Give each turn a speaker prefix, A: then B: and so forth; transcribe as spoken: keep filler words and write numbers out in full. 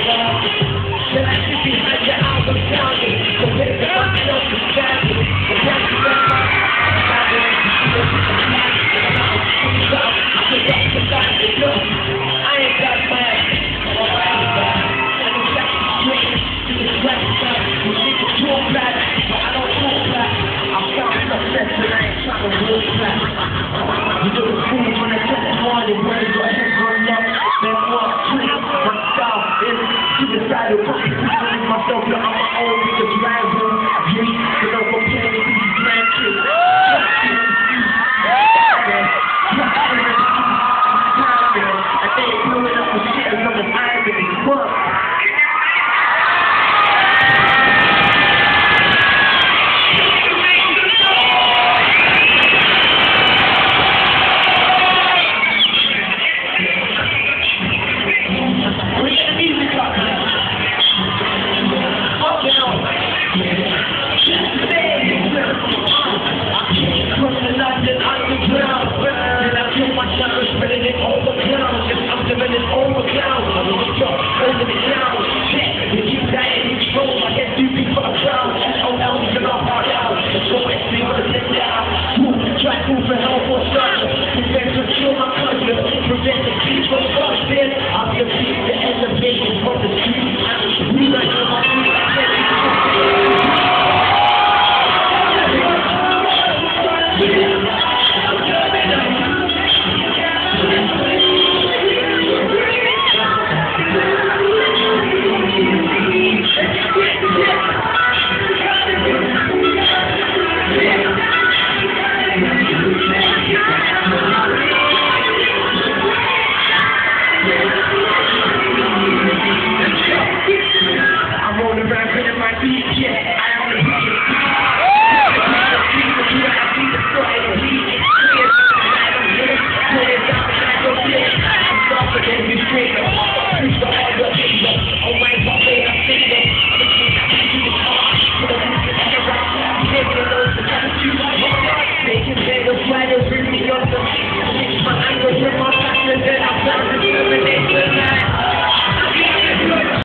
A: Then I sit behind your eyes, I'm sounding. So baby, I'm self to stand it. The rest of that life, I'm not going to see it. I'm not going to see it. I'm just up to God to do. I ain't got mad. I'm all right with that. And it's like the street. You just rap back. You niggas talk back. But I don't talk back. I found success and I ain't trying to walk back. You do the fool when I take the morning. Where your head run up. Then walk through. My style is suicidal. Myself,